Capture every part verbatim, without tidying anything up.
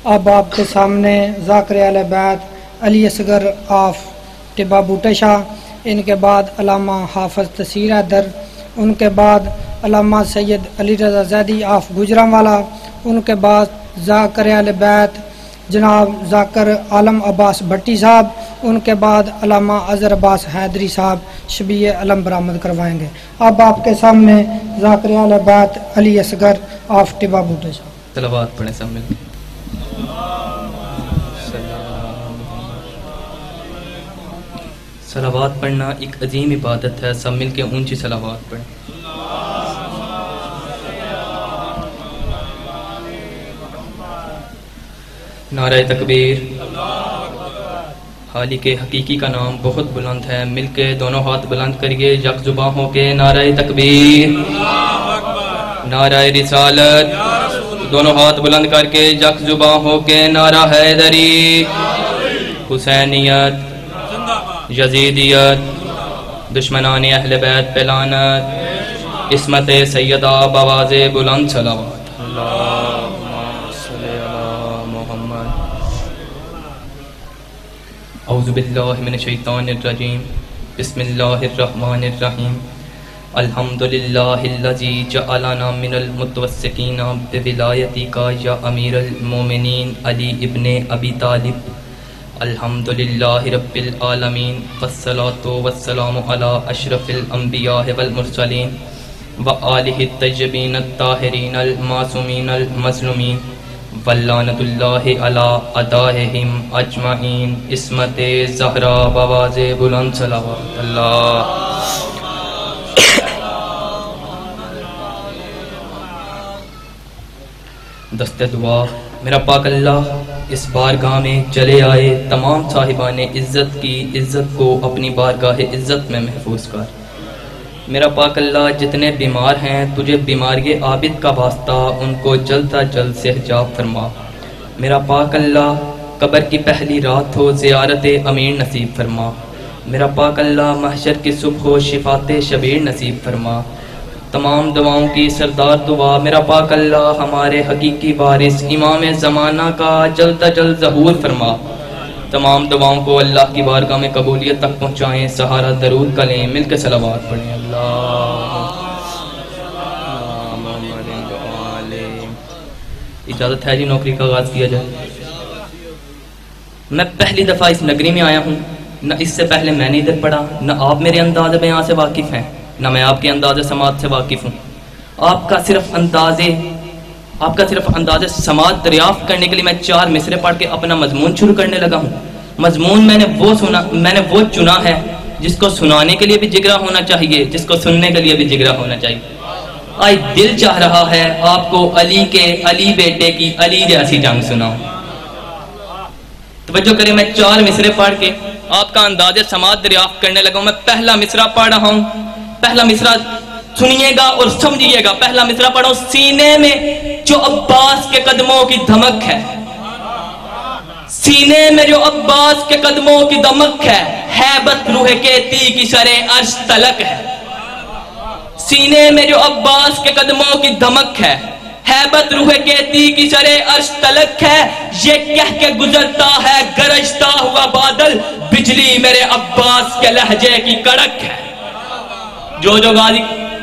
اب آپ کے سامنے ذاکر اہل بیت علی اصغر آف ٹبا بوٹے شاہ، ان کے بعد علامہ حافظ تسیر حیدر، ان کے بعد علامہ سید علی رضا زیدی آف گجرانوالا، ان کے بعد ذاکر اہل بیت جناب ذاکر عالم عباس بھٹی صاحب، ان کے بعد علامہ اظہر عباس حیدری صاحب شبیہ علم برآمد کروائیں گے۔ اب آپ کے سامنے ذاکر اہل بیت علی اصغر آف ٹبا بوٹے شاہ۔ صلوات پڑھیں سب مل کے۔ صلوات پڑھنا ایک عظیم عبادت ہے، سب مل کے اونچی صلوات پڑھیں۔ نعرہ تکبیر۔ خالق حقیقی کا نام بہت بلند ہے، مل کے دونوں ہاتھ بلند کریے یک زباں ہو کے نعرہ تکبیر، نعرہ رسالت، دونوں ہاتھ بلند کر کے یک زباں ہو کے نعرہ حیدری، حسینیت، یزیدیت، دشمنان اہل بیت پہ لعنت، عصمت سیدہ بآواز بلند صلوات۔ اعوذ باللہ من الشیطان الرجیم، بسم اللہ الرحمن الرحیم، الحمدللہ الذی جعلنا من المتوسقین بولایتک یا امیر المومنین علی ابن ابی طالب، الحمدللہ رب العالمین، والصلاة والسلام علی اشرف الانبیاء والمرسلین وآلہ الطیبین الطاہرین المعصومین المظلومین، واللعنۃ اللہ علی اعدائہم اجمعین، عصمت زہرا بآواز بلند صلوات۔ اللہ دست دعا۔ میرا پاک اللہ اس بارگاہ میں چلے آئے تمام صاحبان عزت کی عزت کو اپنی بارگاہ عزت میں محفوظ کر۔ میرا پاک اللہ جتنے بیمار ہیں تجھے بیماری عابد کا واسطہ ان کو جلد از جلد سے حجاب فرما۔ میرا پاک اللہ قبر کی پہلی رات ہو زیارت امین نصیب فرما۔ میرا پاک اللہ محشر کی صبح ہو شفاعت شبیر نصیب فرما۔ تمام دعاؤں کی سردار دعا میرا پاک اللہ ہمارے حقیقی وارث امام زمانہ کا جلد از جلد ظہور فرما۔ تمام دعاؤں کو اللہ کی بارگاہ میں قبولیت تک پہنچائیں، سہارا درود کا لیں، مل کے صلوات پڑھیں۔ اللہ اجازت ہے جی نوکری کا آغاز کیا جائے۔ میں پہلی دفعہ اس نگری میں آیا ہوں، نہ اس سے پہلے میں نے ادھر پڑھا، نہ آپ میرے انداز بیان سے واقف ہیں، نہ میں آپ کے انداز سماعت سے واقف ہوں۔ آپ کا صرف اندازے آپ کا صرف انداز سماعت دریافت کرنے کے لیے میں چار مصرے پڑھ کے اپنا مضمون شروع کرنے لگا ہوں۔ مضمون میں نے وہ سنا میں نے وہ چنا ہے جس کو سنانے کے لیے بھی جگرا ہونا چاہیے، جس کو سننے کے لیے بھی جگرا ہونا چاہیے۔ آج دل چاہ رہا ہے آپ کو علی کے علی بیٹے کی علی جیسی جنگ سناؤں۔ توجہ کریں، میں چار مصرے پڑھ کے آپ کا انداز سماعت دریافت کرنے لگا ہوں۔ میں پہلا مصرع پڑھ رہا ہوں، پہلا مصرع سنیے گا اور سمجھیے گا۔ پہلا مصرع پڑھو، سینے میں جو عباس کے قدموں کی دھمک ہے، سینے میں جو عباس کے قدموں کی دھمک ہے، ہیبت روح کہتی کی شرے عرش تلک ہے۔ سینے میں جو عباس کے قدموں کی دھمک ہے، ہیبت روح کہتی کی شرے عرش تلک ہے، یہ کہہ کے گزرتا ہے گرجتا ہوا بادل، بجلی میرے عباس کے لہجے کی کڑک ہے۔ جو جو غازی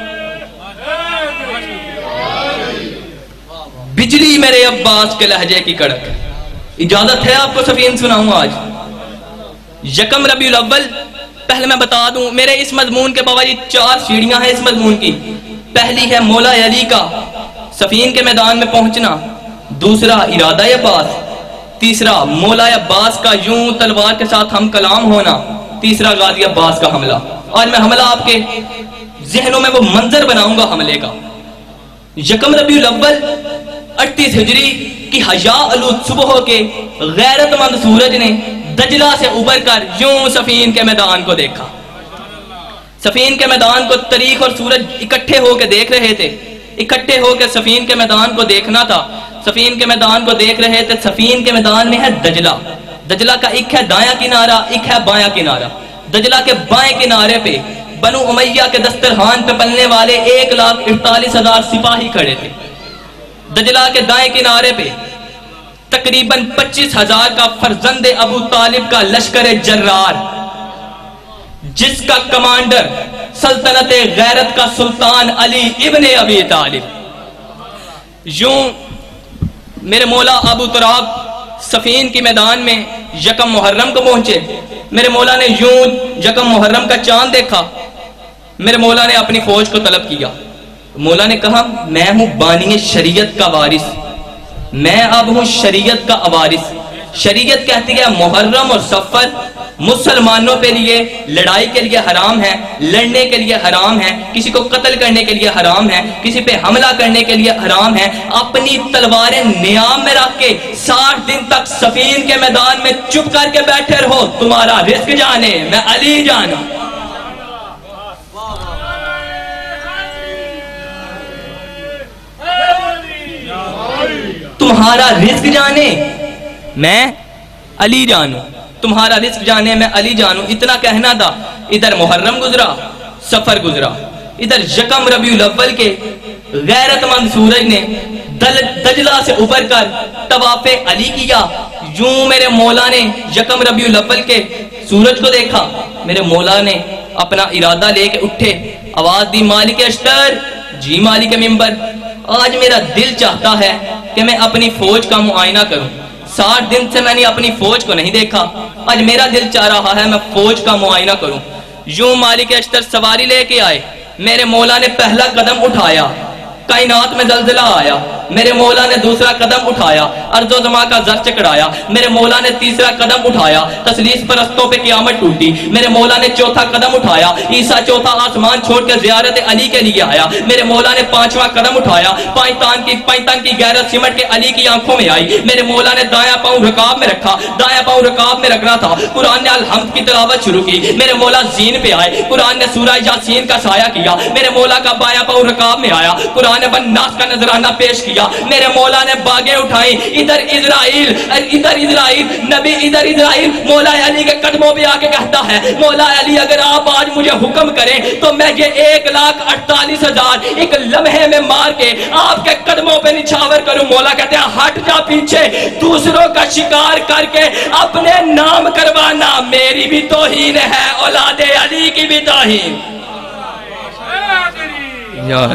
بجلی میرے عباس کے لہجے کی کڑک۔ اجازت ہے آپ کو سفین سناؤں آج۔ یکم ربیع الاول، پہلے میں بتا دوں میرے اس مضمون کے باوجود چار سیڑھیاں ہیں اس مضمون کی۔ پہلی ہے مولا علی کا سفین کے میدان میں پہنچنا، دوسرا ارادہ عباس، تیسرا مولا عباس کا یوں تلوار کے ساتھ ہم کلام ہونا، تیسرا غازی عباس کا حملہ۔ آج میں حملہ آپ کے ذہنوں میں وہ منظر بناؤں گا حملے کا۔ یکم ربیع الاول اڑتیس ہجری کی حیا آلود صبح کے غیرت مند سورج نے دجلہ سے ابھر کر یوں سفین کے میدان کو دیکھا۔ سفین کے میدان کو تاریخ اور سورج اکٹھے ہو کے دیکھ رہے تھے، اکٹھے ہو کے سفین کے میدان کو دیکھنا تھا۔ سفین کے میدان کو دیکھ رہے تھے، سفین کے میدان میں ہے دجلہ۔ دجلہ کا ایک ہے دایاں کنارہ، ایک ہے بایاں کنارہ۔ دجلہ کے بائیں کنارے پہ بنو امیہ کے دسترخوان پہ پلنے والے ایک لاکھ اڑتالیس ہزار سپاہی کھڑے تھے۔ دجلہ کے دائیں کنارے پہ تقریباً پچیس ہزار کا فرزند ابو طالب کا لشکر جرار، جس کا کمانڈر سلطنت غیرت کا سلطان علی ابن ابی طالب۔ یوں میرے مولا ابو تراب صفین کی میدان میں یکم محرم کو پہنچے۔ میرے مولا نے یوں یکم محرم کا چاند دیکھا، میرے مولا نے اپنی فوج کو طلب کیا۔ مولا نے کہا میں ہوں بانی شریعت کا وارث، میں اب ہوں شریعت کا وارث۔ شریعت کہتی ہے محرم اور سفر مسلمانوں پہ لیے لڑائی کے لیے حرام ہے، لڑنے کے لیے حرام ہے، کسی کو قتل کرنے کے لیے حرام ہے، کسی پہ حملہ کرنے کے لیے حرام ہے۔ اپنی تلواریں نیام میں رکھ کے ساٹھ دن تک صفین کے میدان میں چپ کر کے بیٹھے رہو، تمہارا رزق جانے میں علی جانا۔ تمہارا رزق جانے میں علی جانوں، تمہارا رزق جانے میں علی جانوں۔ اتنا کہنا تھا، ادھر محرم گزرا، سفر گزرا، ادھر یکم ربیع الاول کے غیرت مند سورج نے دجلہ سے ابھر کر طواف علی کیا۔ یوں میرے مولا نے یکم ربیع الاول کے سورج کو دیکھا، میرے مولا نے اپنا ارادہ لے کے اٹھے، آواز دی مالک اشتر، جی مالک ممبر، آج میرا دل چاہتا ہے کہ میں اپنی فوج کا معائنہ کروں۔ ساٹھ دن سے میں نے اپنی فوج کو نہیں دیکھا، آج میرا دل چاہ رہا ہے میں فوج کا معائنہ کروں۔ یوں مالک اشتر سواری لے کے آئے، میرے مولا نے پہلا قدم اٹھایا، کائنات میں زلزلہ آیا، میرے مولا نے دوسرا قدم اٹھایا، ارض و زماں کا زر چکڑایا، میرے مولا نے تیسرا قدم اٹھایا، تسلیس پرستوں پہ قیامت ٹوٹی، میرے مولا نے چوتھا قدم اٹھایا، عیسیٰ چوتھا آسمان چھوڑ کے زیارت علی کے لیے آیا، میرے مولا نے پانچواں قدم اٹھایا، پائتان کی پائتان کی غیرت سمٹ کے علی کی آنکھوں میں آئی، میرے مولا نے دایاں پاؤں رکاب میں رکھا، دایاں پاؤں رکاب میں رکھنا تھا، قرآن نے الحمد کی تلاوت شروع کی، میرے مولا زین پہ آئے، قرآن نے سورہ یاسین کا سایہ کیا، میرے مولا کا بایاں پاؤں رکاب میں آیا، قرآن نے بناس کا نذرانہ پیش کیا، میرے مولا نے باغیں اٹھائیں، ادھر اسرائیل ادھر اسرائیل نبی ادھر اسرائیل مولا علی کے قدموں پہ آ کے کہتا ہے مولا علی اگر آپ آج مجھے حکم کریں تو میں یہ ایک لاکھ اڑتالیس ہزار ایک لمحے میں مار کے آپ کے قدموں پہ نچھاور کروں۔ مولا کہتے ہیں ہٹ جا پیچھے، دوسروں کا شکار کر کے اپنے نام کروانا میری بھی توہین ہے، اولاد علی کی بھی توہین۔ یار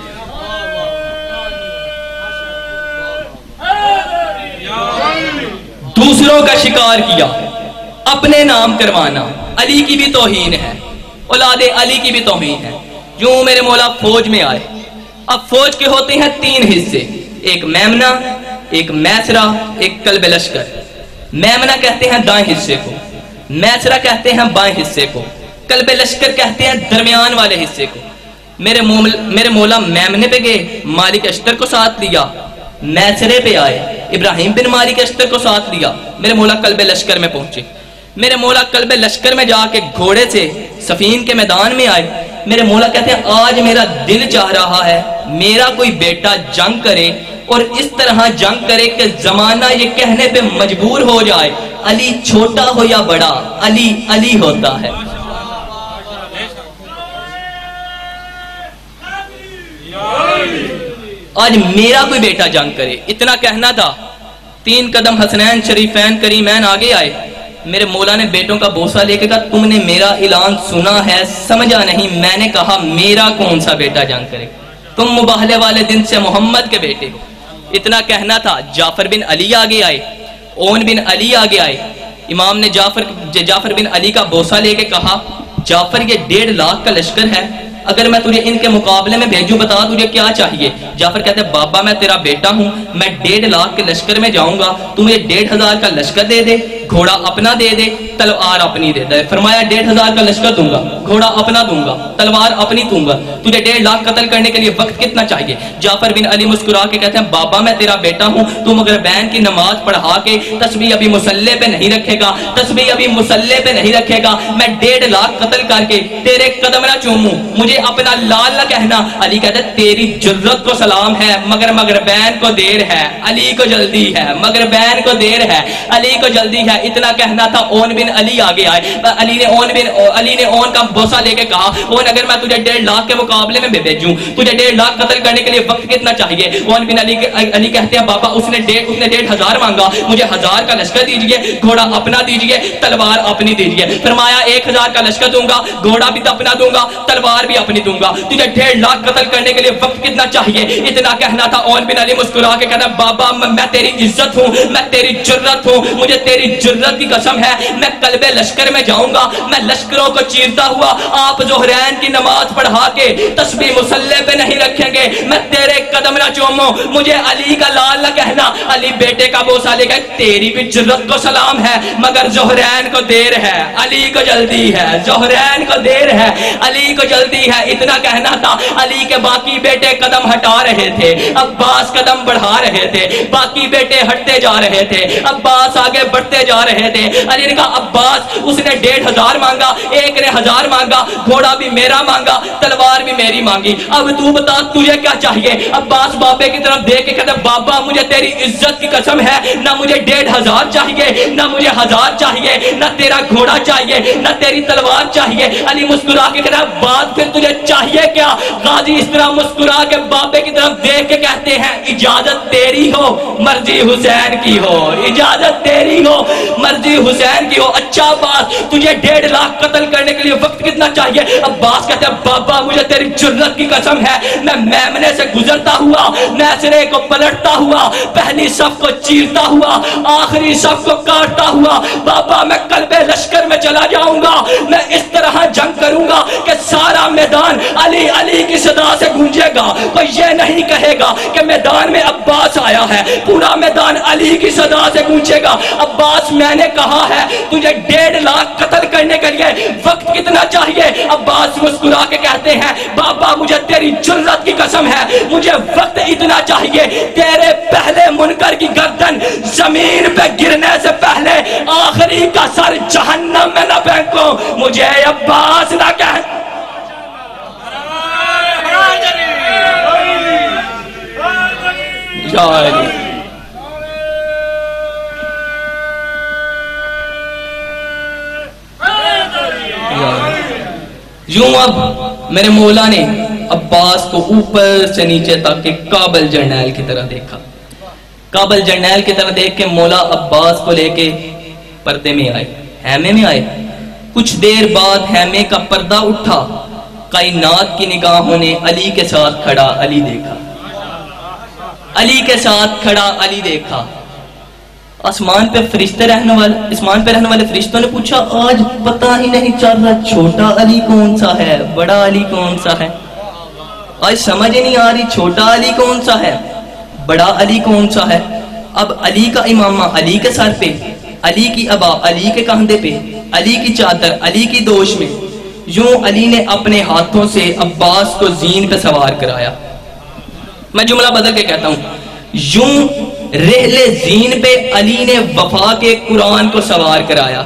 دوسروں کا شکار کیا، اپنے نام کروانا علی کی بھی توہین ہے، اولاد علی کی بھی توہین ہے۔ یوں میرے مولا فوج میں آئے۔ اب فوج کے ہوتے ہیں تین حصے، ایک میمنہ، ایک میسرہ، ایک قلب لشکر۔ میمنہ کہتے ہیں دائیں حصے کو، میسرہ کہتے ہیں بائیں حصے کو، قلب لشکر کہتے ہیں درمیان والے حصے کو۔ میرے مولا میرے مولا میمنے پہ گئے، مالک اشتر کو ساتھ لیا، میسرے پہ آئے، ابراہیم بن مالک اشتر کو ساتھ لیا، میرے مولا قلب لشکر میں پہنچے۔ میرے مولا قلب لشکر میں جا کے گھوڑے سے صفین کے میدان میں آئے، میرے مولا کہتے ہیں آج میرا دل چاہ رہا ہے میرا کوئی بیٹا جنگ کرے اور اس طرح جنگ کرے کہ زمانہ یہ کہنے پہ مجبور ہو جائے علی چھوٹا ہو یا بڑا علی علی ہوتا ہے۔ آج میرا کوئی بیٹا جنگ کرے، اتنا کہنا تھا۔ تین قدم حسنین شریفین کریمین آگے آئے، میرے مولا نے بیٹوں کا بوسہ لے کے کہا تم نے میرا اعلان سنا ہے سمجھا نہیں، میں نے کہا میرا کون سا بیٹا جنگ کرے، تم مباہلے والے دن سے محمد کے بیٹے ہو۔ اتنا کہنا تھا۔ جعفر بن علی آگے آئے، اون بن علی آگے آئے، امام نے جعفر جعفر بن علی کا بوسہ لے کے کہا جعفر یہ ڈیڑھ لاکھ کا لشکر ہے، اگر میں تجھے ان کے مقابلے میں بھیجوں بتا تجھے کیا چاہیے؟ جعفر کہتے ہیں بابا میں تیرا بیٹا ہوں، میں ڈیڑھ لاکھ کے لشکر میں جاؤں گا، تو مجھے ڈیڑھ ہزار کا لشکر دے دے، گھوڑا اپنا دے دے، تلوار اپنی دے دے۔ فرمایا ڈیڑھ ہزار کا لشکر دوں گا، گھوڑا اپنا دوں گا، تلوار اپنی دوں گا، تجھے ڈیڑھ لاکھ قتل کرنے کے لیے وقت کتنا چاہیے؟ جعفر بن علی مسکرا کے کہتے ہیں بابا میں تیرا بیٹا ہوں، تو مگر بین کی نماز پڑھا کے تسبیح ابھی مسلح پہ نہیں رکھے گا، تسبیح ابھی مسلح پہ نہیں رکھے گا، میں ڈیڑھ لاکھ قتل کر کے تیرے قدم نہ چوموں، مجھے اپنا لال نہ کہنا۔ علی کہتے ہیں تیری جرت کو سلام ہے مگر مگر بین کو دیر ہے، علی کو جلدی ہے، مگر بین کو دیر ہے، علی کو جلدی ہے۔ اتنا کہنا تھا اون بن علی آگے آئے. علی نے اون بن علی نے اون کا بوسہ لے کے کہا اون اگر میں تجھے ڈیڑھ لاکھ کے مقابلے میں بھیجوں تجھے ڈیڑھ لاکھ قتل کرنے کے لیے وقت کتنا چاہیے؟ اون بن علی علی کہتے ہیں بابا اس نے ڈیڑھ اس نے ڈیڑھ ہزار مانگا, مجھے ہزار کا لشکر دیجئے, گھوڑا اپنا دیجئے, تلوار اپنی دیجئے. فرمایا ایک ہزار کا لشکر دوں گا, گھوڑا بھی اپنا دوں گا, تلوار بھی اپنی دوں گا, تجھے ڈیڑھ لاکھ قتل کرنے کے لیے وقت کتنا چاہیے؟ اتنا کہنا تھا. اون بن علی مسکرا کے کہتا بابا میں تیری عزت ہوں, میں تیری جرت ہوں, مجھے تیری جرت کی قسم ہے میں قلب لشکر میں جاؤں گا, میں لشکروں کو چیرتا ہوا آپ ظہرین کی نماز پڑھا کے تسبیح مصلی پہ نہیں رکھیں گے, میں تیرے قدم نہ چوموں, مجھے علی کا لال نہ کہنا. علی بیٹے کا بوسہ لے گئے, تیری بھی جرت کو سلام ہے مگر ظہرین کو دیر ہے, علی کو جلدی ہے, ظہرین کو دیر ہے, علی کو جلدی ہے. اتنا کہنا تھا. علی کے باقی بیٹے قدم ہٹا رہے تھے, عباس قدم بڑھا رہے تھے, باقی بیٹے ہٹتے جا رہے تھے, عباس آگے بڑھتے جا رہے تھے. علی نے کہا عباس اس نے ڈیڑھ ہزار مانگا, ایک نے ہزار مانگا, گھوڑا بھی میرا مانگا, تلوار بھی میری مانگی, اب تو بتا تجھے کیا چاہیے؟ عباس بابے کی طرف دیکھ کے کہتا بابا مجھے تیری عزت کی قسم ہے نہ مجھے ڈیڑھ ہزار چاہیے, نہ مجھے ہزار چاہیے, نہ تیرا گھوڑا چاہیے, نہ تیری تلوار چاہیے. علی مسکرا کے کہتا بات پھر تجھے چاہیے کیا؟ غازی اس طرح مسکرا کے بابے کی طرف دیکھ کے کہتے ہیں اجازت تیری ہو مرضی حسین کی ہو, اجازت تیری ہو مرضی حسین کی ہو. اچھا بات تجھے ڈیڑھ لاکھ قتل کرنے کے لیے وقت کتنا چاہیے؟ عباس کہتے ہیں بابا مجھے تیری جرت کی قسم ہے میں میمنے سے گزرتا ہوا, میسرے کو پلٹتا ہوا, پہلی صف کو چیرتا ہوا, آخری صف کو کاٹتا ہوا, بابا میں قلب لشکر میں چلا جاؤں گا, میں اس طرح جنگ کروں گا کہ سارا میدان علی علی کی صدا سے گونجے گا. کوئی یہ نہیں کہے گا کہ میدان میں عباس آیا ہے, پورا میدان علی کی صدا سے گونجے گا. عباس میں نے کہا ہے تجھے ڈیڑھ لاکھ قتل کرنے کے لیے وقت کتنا چاہیے؟ عباس مسکرا کے کہتے ہیں بابا مجھے تیری جرت کی قسم ہے مجھے وقت اتنا چاہیے تیرے پہلے منکر کی گردن زمین پہ گرنے سے پہلے آخری کا سر جہنم میں نہ پھینکو. مجھے عباس نہ کہہ یا علی. یوں اب میرے مولا نے عباس کو اوپر سے نیچے تک کہ کابل جرنیل کی طرح دیکھا. کابل جرنیل کی طرح دیکھ کے مولا عباس کو لے کے پردے میں آئے, خیمے میں آئے. کچھ دیر بعد خیمے کا پردہ اٹھا, کائنات کی نگاہوں نے علی کے ساتھ کھڑا علی دیکھا, علی کے ساتھ کھڑا علی دیکھا. آسمان پہ فرشتے رہنے والے آسمان پہ رہنے والے فرشتوں نے پوچھا آج پتہ ہی نہیں چل رہا چھوٹا علی کون سا ہے, بڑا علی کون سا ہے. آج سمجھ نہیں آ رہی چھوٹا علی کون سا ہے, بڑا علی کون سا ہے. اب علی کا امامہ علی کے سر پہ, علی کی ابا علی کے کندھے پہ, علی کی چادر علی کی دوش میں. یوں علی نے اپنے ہاتھوں سے عباس کو زین پہ سوار کرایا. میں جملہ بدل کے کہتا ہوں, یوں رحلے زین پہ علی نے وفا کے قرآن کو سوار کرایا.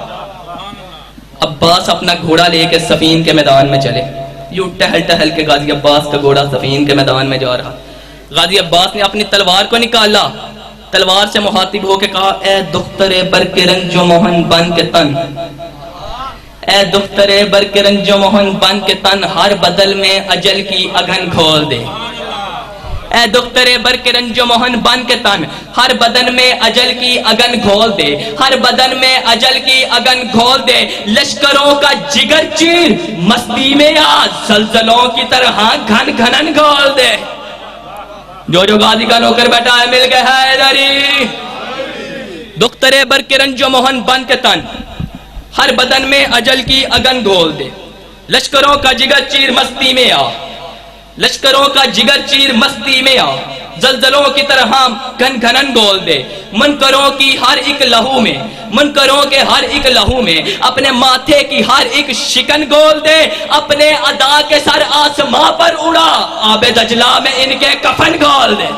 عباس اپنا گھوڑا لے کے صفین کے میدان میں چلے. یوں ٹہل ٹہل کے غازی عباس کا گھوڑا صفین کے میدان میں جا رہا. غازی عباس نے اپنی تلوار کو نکالا, تلوار سے مخاطب ہو کے کہا اے دختر برق رنج و موہن بن کے تن, اے دختر برق رنج و موہن بن کے تن, ہر بدل میں اجل کی اگن کھول دے. اے دختر برق رنج و موہن بن کے تن, ہر بدن میں اجل کی اگن کھول دے, ہر بدن میں اجل کی اگن کھول دے. لشکروں کا جگر چیر مستی میں آ, زلزلوں کی طرح گھن گھنن کھول دے. جو جو غازی کا نوکر بیٹھا ہے مل گئے حیدری. دختر برق رنج و موہن بن کے تن, ہر بدن میں اجل کی اگن کھول دے. لشکروں کا جگر چیر مستی میں آ, لشکروں کا جگر چیر مستی میں آ, زلزلوں کی طرح گھن گھنن گول دے. منکروں کی ہر ایک لہو میں, منکروں کے ہر ایک لہو میں اپنے ماتھے کی ہر ایک شکن گول دے. اپنے ادا کے سر آسماں پر اڑا, آب دجلہ میں ان کے کفن گول دے.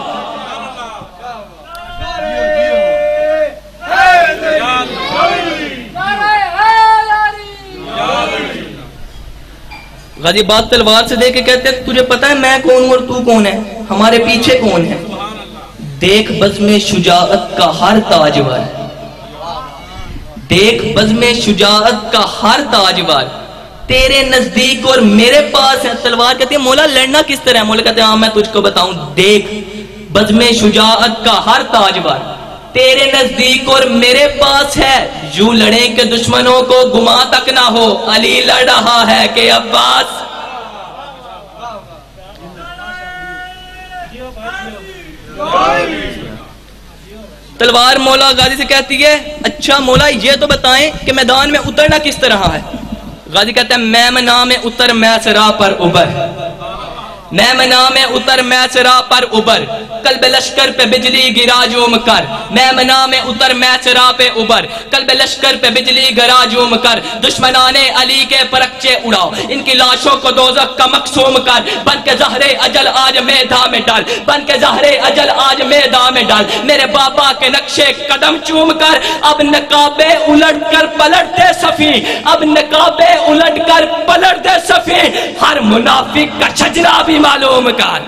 غازی بات تلوار سے دے کے کہتے ہیں تجھے پتا ہے میں کون ہوں اور تو کون ہے, ہمارے پیچھے کون ہے. دیکھ بزم شجاعت کا ہر تاجور, دیکھ بزم شجاعت کا ہر تاجور تیرے نزدیک اور میرے پاس ہے. تلوار کہتے ہیں مولا لڑنا کس طرح ہے؟ مولا کہتے ہیں ہاں میں تجھ کو بتاؤں. دیکھ بزم شجاعت کا ہر تاجور تیرے نزدیک اور میرے پاس ہے. یوں لڑیں کہ دشمنوں کو گما تک نہ ہو. علی لڑ رہا ہے کہ عباس. تلوار مولا غازی سے کہتی ہے اچھا مولا یہ تو بتائیں کہ میدان میں اترنا کس طرح ہے؟ غازی کہتا ہے میں منا میں اتر میں سرا پر ابر. میں منا میں اتر میں سرا پر ابر قلب لشکر پہ بجلی گرا جوم کر. میں منا میں اتر میں سرا پہ ابر قلب لشکر پہ بجلی گرا جوم کر. دشمنان علی کے پرچے اڑاؤ ان کی لاشوں کو دوزخ کا مقصوم کر. بن کے زہرے اجل آج میدان میں ڈال. بن کے زہرے اجل آج میدان میں ڈال. میرے بابا کے نقشے قدم چوم کر. اب نقابے الٹ کر پلٹ دے صفی. اب نقابے الٹ کر پلٹ دے صفی. ہر منافق کا شجرا بھی معلوم کر.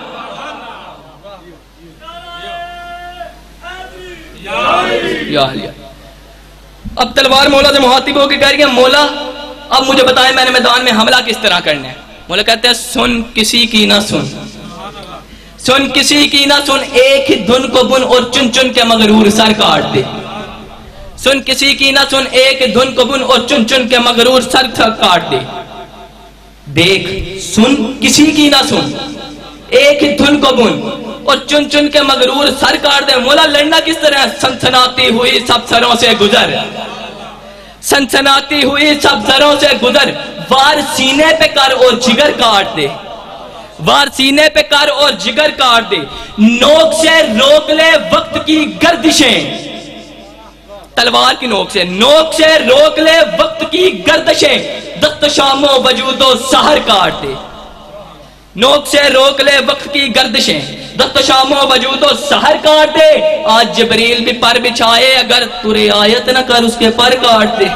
یا یا اب تلوار مولا سے مخاطب ہو کے کہہ رہی ہے مولا اب مجھے بتائیں میں نے میدان میں حملہ کس طرح کرنا ہے؟ مولا کہتے ہیں سن کسی کی نہ سن. سن کسی کی نہ سن ایک ہی دھن کو بن اور چن چن کے مغرور سر کاٹ دے. سن کسی کی نہ سن ایک دھن کو بن اور چن چن کے مغرور سر کاٹ دے. دیکھ سن کسی کی نہ سن ایک ہی دھن کو بن اور چن چن کے مغرور سر کاٹ دے. مولا لڑنا کس طرح؟ سنسناتی ہوئی سب سروں سے گزر. سنسناتی ہوئی سب سروں سے گزر. وار سینے پہ کر اور جگر کاٹ دے. وار سینے پہ کر اور جگر کاٹ دے. نوک سے روک لے وقت کی گردشیں. تلوار کی نوک سے نوک سے روک لے وقت کی گردشیں. دست شام و وجود و سحر کاٹ دے. نوک سے روک لے وقت کی گردشیں. دست شام و وجود و سحر کاٹ دے. آج جبریل بھی پر بچھائے اگر تو رعایت نہ کر اس کے پر کاٹ دے.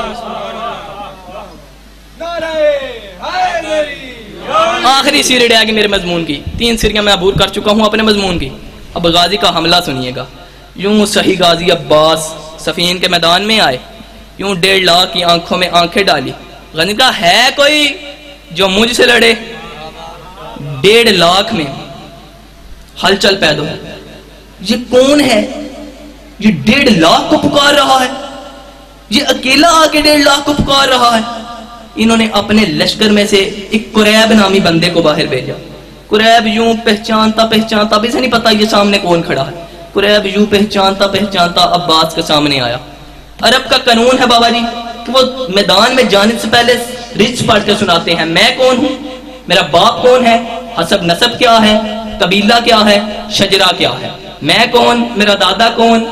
آخری سیری رہ گی میرے مضمون کی. تین سیریاں میں عبور کر چکا ہوں اپنے مضمون کی. اب غازی کا حملہ سنیے گا. یوں صحیح غازی عباس صفین کے میدان میں آئے. یوں ڈیڑھ لاکھ کی آنکھوں میں آنکھیں ڈالی. غازی کہا ہے کوئی جو مجھ سے لڑے؟ ڈیڑھ لاکھ میں ہلچل پیدا ہو. یہ کون ہے؟ یہ ڈیڑھ لاکھ کو پکار رہا ہے. یہ اکیلا آ کے ڈیڑھ لاکھ کو پکار رہا ہے. انہوں نے اپنے لشکر میں سے ایک قریب نامی بندے کو باہر بھیجا. قریب یوں پہچانتا پہچانتا اب اسے نہیں پتا یہ سامنے کون کھڑا ہے. قریب یوں پہچانتا پہچانتا عباس کے سامنے آیا. عرب کا قانون ہے بابا جی کہ وہ میدان میں جانے سے پہلے رچ پڑھ کے سناتے ہیں. میں کون ہوں؟ میرا باپ کون ہے؟ حسب نسب کیا ہے؟ قبیلہ کیا ہے؟ شجرہ کیا ہے؟ میں کون؟ میرا دادا کون؟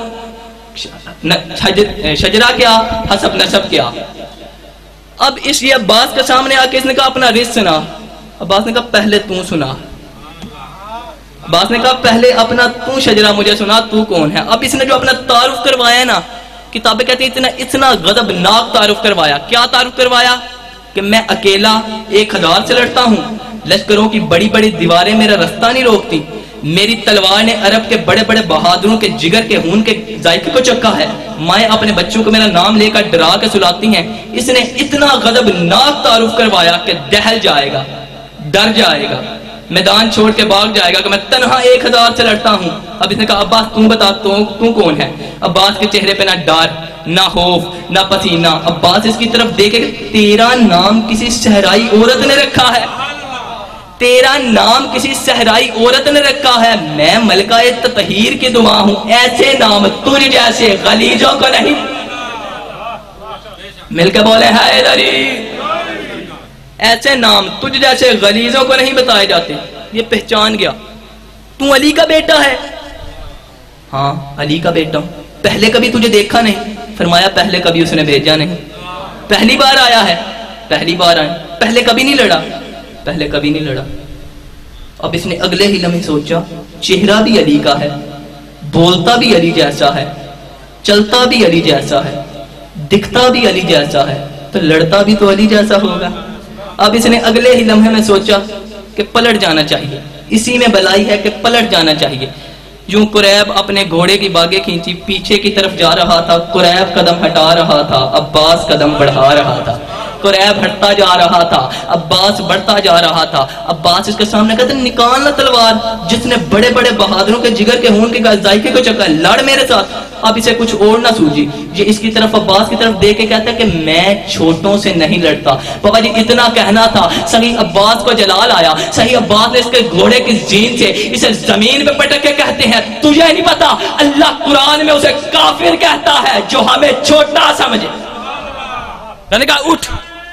شجرہ کیا؟ حسب نسب کیا؟ اب اس یہ عباس کے سامنے آ کے اس نے کہا اپنا رزق سنا. عباس نے کہا پہلے تو سنا. عباس نے کہا پہلے اپنا تو شجرہ مجھے سنا تو کون ہے. اب اس نے جو اپنا تعارف کروایا نا کتابیں کہتی ہیں اتنا اتنا غضبناک تعارف کروایا. کیا تعارف کروایا؟ کہ میں اکیلا ایک ہزار سے لڑتا ہوں. لشکروں کی بڑی بڑی دیواریں میرا رستہ نہیں روکتی. میری تلوار نے عرب کے بڑے بڑے بہادروں کے جگر کے خون کے ذائقے کو چکھا ہے. مائیں اپنے بچوں کو میرا نام لے کر ڈرا کے سلاتی ہیں. اس نے اتنا غضبناک تعارف کروایا کہ دہل جائے گا, ڈر جائے گا, میدان چھوڑ کے بھاگ جائے گا کہ میں تنہا ایک ہزار سے لڑتا ہوں. اب اس نے کہا عباس تم بتا تو تو کون ہے؟ عباس کے چہرے پہ نہ ڈر نہ خوف نہ پسینہ. عباس اس کی طرف دیکھے کہ تیرا نام کسی صحرائی عورت نے رکھا ہے. تیرا نام کسی صحرائی عورت نے رکھا ہے. میں ملکہ تطہیر کی دعا ہوں. ایسے نام تجھ جیسے غلیظوں کو نہیں. مل کے بولے حیدری. ایسے نام تجھ جیسے غلیظوں کو نہیں بتائے جاتے. یہ پہچان گیا. تو علی کا بیٹا ہے؟ ہاں علی کا بیٹا ہوں. پہلے کبھی تجھے دیکھا نہیں. فرمایا پہلے کبھی اس نے بھیجا نہیں. پہلی بار آیا ہے. پہلی بار آیا. پہلے کبھی نہیں لڑا. پہلے کبھی نہیں لڑا. اب اس نے اگلے ہی لمحے سوچا چہرہ بھی علی کا ہے, بولتا بھی علی جیسا ہے, چلتا بھی علی جیسا ہے, دکھتا بھی علی جیسا ہے, تو لڑتا بھی تو علی جیسا ہوگا. اب اس نے اگلے ہی لمحے میں سوچا کہ پلٹ جانا چاہیے. اسی میں بلائی ہے کہ پلٹ جانا چاہیے. यूं कुरैब अपने घोड़े की बागें खींची, पीछे की तरफ जा रहा था। कुरैब कदम हटा रहा था, अब्बास कदम बढ़ा रहा था। कुरैब हटता जा रहा था, अब्बास बढ़ता जा रहा था। अब्बास इसके सामने कहते निकाल ना तलवार, जिसने बड़े बड़े बहादुरों के जिगर के खून के जायके को चखा, लड़ मेरे साथ, अब इसे कुछ और ना सूझी। ये इसकी तरफ अब्बास की तरफ देख के कहता है कि मैं छोटों से नहीं लड़ता। बाबा जी इतना कहना था, सही अब्बास को जलाल आया। सही अब्बास ने इसके घोड़े की जीन से इसे जमीन पे पटक के कहते हैं तुझे नहीं पता, अल्लाह कुरान में उसे काफिर कहता है जो हमें छोटा समझे। मैंने कहा उठ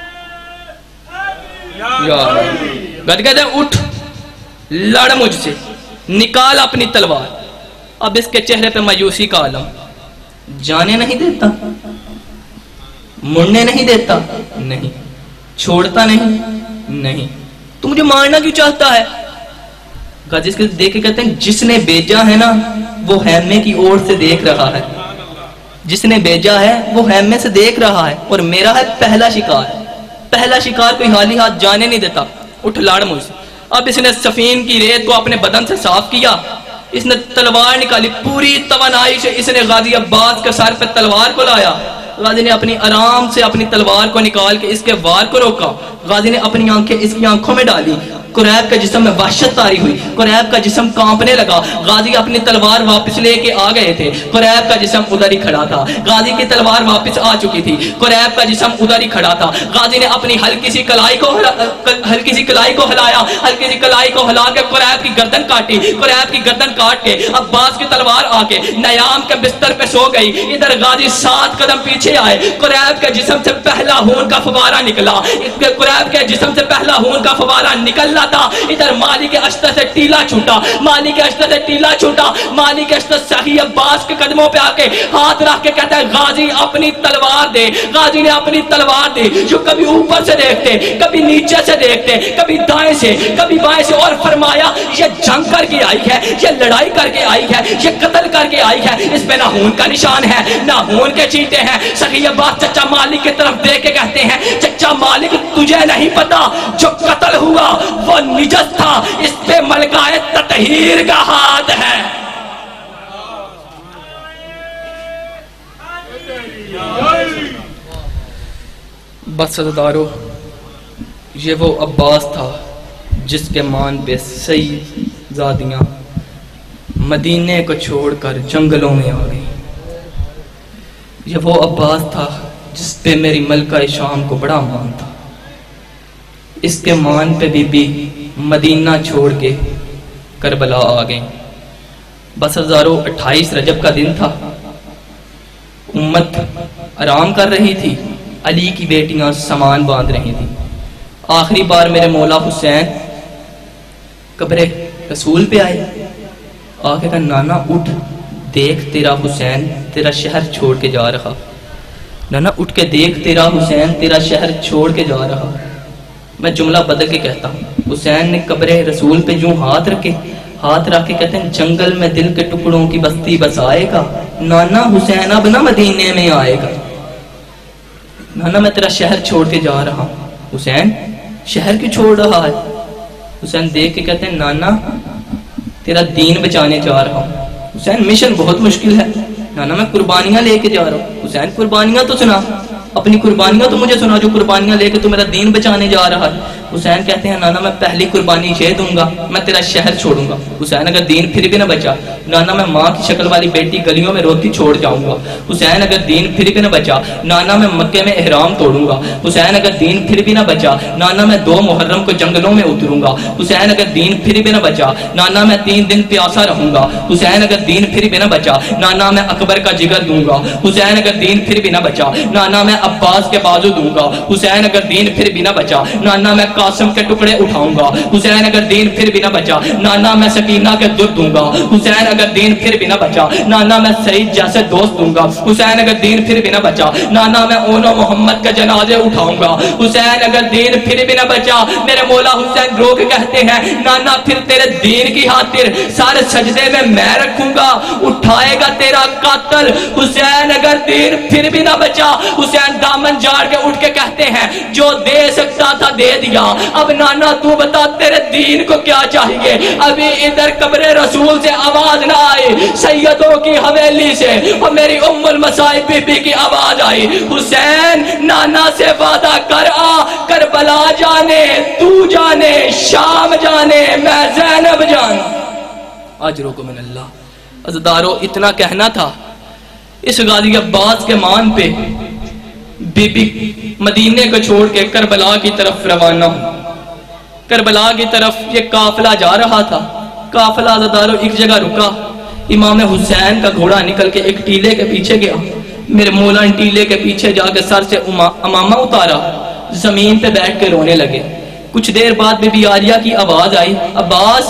यार, कहते उठ लड़ मुझसे, निकाल अपनी तलवार। अब इसके चेहरे पे मायूसी का आलम, जाने नहीं देता, मुड़ने नहीं देता, नहीं छोड़ता, नहीं नहीं तू मुझे मारना क्यों चाहता है? जिसके देख के कहते हैं जिसने भेजा है ना वो हैमे की ओर से देख रहा है, जिसने भेजा है वो हैमे से देख रहा है, और मेरा है पहला शिकार। पहला शिकार कोई हाली हाथ जाने नहीं देता, उठ लाड़ मुझसे। अब इसने सफीन की रेत को अपने बदन से साफ किया, इसने तलवार निकाली, पूरी तवानाई से इसने गाजी अब्बास के सर पे तलवार को लाया। गाजी ने अपनी आराम से अपनी तलवार को निकाल के इसके वार को रोका। गाजी ने अपनी आंखें इसकी आंखों में डाली। कुरैब के जिस्म में वहशत तारी हुई, कुरैब का जिस्म कांपने लगा। गाजी अपनी तलवार वापस लेके आ गए थे, कुरैब का जिस्म उधर ही खड़ा था। गाजी की तलवार वापस आ चुकी थी, कुरैब का जिस्म उधर ही खड़ा था। गाजी ने अपनी हल्की सी कलाई को हल्की सी कलाई को हिलाया, हल्की सी कलाई को हिला के कुरैब की गर्दन काटी। कुरैब की गर्दन काट के अब्बास की तलवार आके नयाम के बिस्तर पे सो गई। इधर गाजी सात कदम पीछे आए, कुरैब के जिस्म से पहला खून का फवारा निकला। कुरैब के जिस्म से पहला खून का फवारा निकल था। इधर माली के अश्तर से टीला छूटा, माली के अश्तर से टीला छूटा। माली के अश्तर सही अब्बास के कदमों पे आके हाथ रख के कहता है गाजी अपनी तलवार दे। गाजी ने अपनी तलवार दी, जो कभी ऊपर से देखते, कभी नीचे से देखते, कभी दाएं से, कभी बाएं से, और फरमाया ये जंग करके आई है, ये लड़ाई करके आई है, ये कत्ल करके आई है। इस पे ना खून का निशान है, ना खून के चींटे हैं। सही अब्बास चचा मालिक की तरफ देख के कहते हैं चचा मालिक तुझे नहीं पता जो कत्ल हुआ वो निजस था, इस पे मलकाए ततहीर का हाथ है। बस सदारो, ये वो अब्बास था जिसके मान पे सही जादियां मदीने को छोड़कर जंगलों में आ गई। ये वो अब्बास था जिस पे मेरी मलका शाम को बड़ा मान था। इसके मान पे बीबी मदीना छोड़ के करबला आ गई। बस हजारों अट्ठाईस रजब का दिन था, उम्मत आराम कर रही थी, अली की बेटियां सामान बांध रही थी। आखिरी बार मेरे मौला हुसैन कब्रे रसूल पे आए, आके कहा नाना उठ, देख तेरा हुसैन तेरा शहर छोड़ के जा रहा। नाना उठ के देख तेरा हुसैन तेरा शहर छोड़ के जा रहा। मैं जुमला बदल के कहता हूँ, हुसैन ने कब्रे रसूल पे यूं हाथ रखे, हाथ रख के कहते हैं जंगल में दिल के टुकड़ों की बस्ती बसाएगा नाना हुसैन, अब ना मदीने में आएगा। नाना मैं तेरा शहर छोड़ के जा रहा हूँ। हुसैन शहर क्यों छोड़ रहा है? हुसैन देख के कहते हैं नाना तेरा दीन बचाने जा रहा हूँ। हुसैन मिशन बहुत मुश्किल है। नाना मैं कुर्बानियां लेके जा रहा हूँ। हुसैन कुर्बानियां तो सुना, अपनी कुर्बानियां तो मुझे सुना, जो कुर्बानियां लेके तू मेरा दीन बचाने जा रहा है। हुसैन कहते हैं नाना मैं पहली कुर्बानी ये दूंगा, मैं तेरा शहर छोड़ूंगा। हुसैन अगर दीन फिर भी ना बचा, नाना मैं माँ की शक्ल वाली बेटी गलियों में रोती छोड़ जाऊंगा। हुसैन अगर दीन फिर भी ना बचा, नाना मैं मक्के में एहराम तोड़ूंगा। हुसैन अगर दीन फिर भी ना बचा, नाना मैं दो मुहर्रम को जंगलों में उतरूंगा। हुसैन अगर दीन फिर भी ना बचा, नाना मैं तीन दिन प्यासा रहूंगा। हुसैन अगर दीन फिर भी ना बचा, नाना मैं अकबर का जिगर दूंगा। हुसैन अगर दीन फिर भी ना बचा, नाना मैं अब्बास के बाजू दूंगा। हुसैन अगर दीन फिर भी ना बचा, नाना मैं कासिम के टुकड़े उठाऊंगा। हुसैन अगर दीन फिर भी ना बचा, नाना मैं सकीना के दूध दूंगा। हुसैन अगर दीन फिर भी ना बचा, नाना मैं सईद जैसे दोस्त दूंगा। हुसैन अगर दीन फिर भी ना बचा, नाना मैं ओनो मोहम्मद के जनाजे उठाऊंगा। हुसैन अगर दीन फिर भी ना बचा, मेरे मौला हुसैन रो के कहते हैं नाना फिर तेरे दीन की खातिर सारे सजदे में मैं रखूंगा, उठाएगा तेरा कातल। हुसैन अगर दीन फिर भी ना बचा, हुसैन दामन झाड़ के उठ के कहते हैं जो दे सकता था दे दिया, اب نانا تو بتا تیرے دین کو کیا چاہیے؟ ابھی ادھر قبر رسول سے آواز نہ آئی، سیدوں کی حویلی سے اور میری ام المصائب بی بی کی آواز آئی، حسین نانا سے وعدہ کر آ، کربلا جانے تو جانے، شام جانے میں زینب جانا، اجرکم من اللہ۔ عزیزدارو اتنا کہنا تھا، اس غازی عباس کے مان پہ بی بی مدینے کو چھوڑ کے کربلا کی طرف روانہ ہوں۔ کربلا کی طرف یہ قافلہ جا رہا تھا، قافلہ عزیزدارو ایک جگہ رکا، امام حسین کا گھوڑا نکل کے ایک ٹیلے کے پیچھے گیا، میرے مولا ٹیلے کے پیچھے جا کے سر سے امامہ اتارا، زمین پہ بیٹھ کے رونے لگے۔ کچھ دیر بعد بی بی عالیہ کی آواز آئی، عباس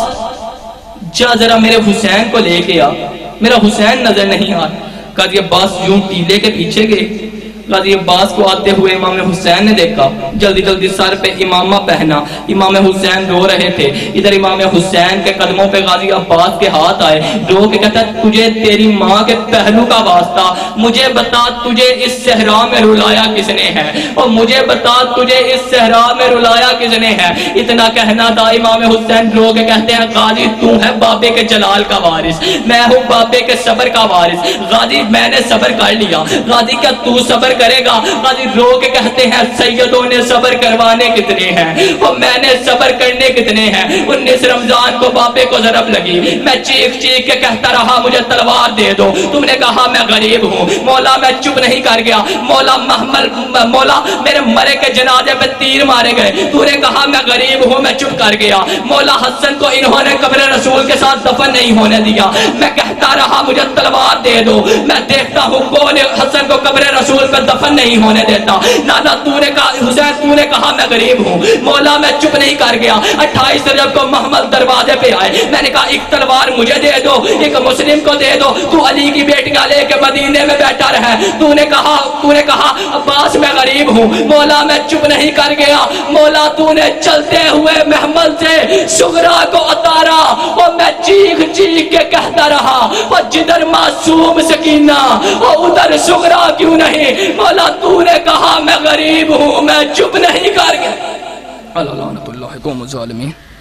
جا ذرا میرے حسین کو لے کے آ، میرا حسین نظر نہیں آ۔ قاضی عباس یوں ٹیلے کے پیچھے گئے، قاضی عباس کو آتے ہوئے امام حسین نے دیکھا، جلدی جلدی سر پہ امامہ پہنا، امام حسین رو رہے تھے، ادھر امام حسین کے قدموں پہ قاضی عباس کے ہاتھ آئے، رو کے کہتا تجھے تیری ماں کے پہلو کا واسطہ، مجھے بتا تجھے اس صحرا میں رلایا کس نے ہے، اور مجھے بتا تجھے اس صحرا میں رلایا کس نے ہے۔ اتنا کہنا تھا، امام حسین رو کے کہتے ہیں قاضی تو ہے بابے کے جلال کا وارث، میں ہوں بابے کے صبر کا وارث، غازی میں نے صبر کر لیا، غازی کیا تو صبر کرے گا؟ غازی رو کے کہتے ہیں سیدوں نے صبر کروانے کتنے ہیں اور میں نے صبر کرنے کتنے ہیں۔ انیس رمضان کو بابے کو ضرب لگی، میں چیخ چیخ کے کہتا رہا مجھے تلوار دے دو، تم نے کہا میں غریب ہوں، مولا میں چپ نہیں کر گیا، مولا محمل مولا میرے مرے کے جنازے پہ تیر مارے گئے، تو نے کہا میں غریب ہوں، میں چپ کر گیا، مولا حسن کو انہوں نے قبر رسول کے ساتھ دفن نہیں ہونے دیا، میں کہتا رہا مجھے تلوار دے دو، میں دیکھتا ہوں کون حسن کو قبر رسول پہ دفن نہیں ہونے دیتا، نانا تو نے کہا حسین تو نے کہا میں غریب ہوں، مولا میں چپ نہیں کر گیا۔ اٹھائیس رجب کو محمد دروازے پہ آئے، میں نے کہا ایک تلوار مجھے دے دو، ایک مسلم کو دے دو، تو علی کی بیٹیاں لے کے مدینے میں بیٹھا رہے، تو نے کہا تو نے کہا عباس میں غریب ہوں، مولا میں چپ نہیں کر گیا، مولا تو نے چلتے ہوئے محمل سے سغرا کو اتارا اور میں چیخ چیخ کے کہتا رہا اور جدھر معصوم سکینہ اور ادھر سغرا کیوں نہیں، مولا تو نے کہا میں غریب ہوں، میں چپ نہیں کر گیا۔ اللہ لعنت اللہ قوم الظالمین۔